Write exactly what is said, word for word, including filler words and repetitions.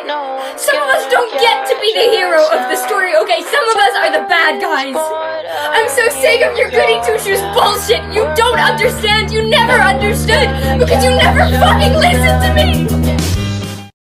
Some of us don't get to be the hero of the story, okay? Some of us are the bad guys. I'm so sick of your goody two-shoes bullshit. You don't understand. You never understood because you never fucking listened to me.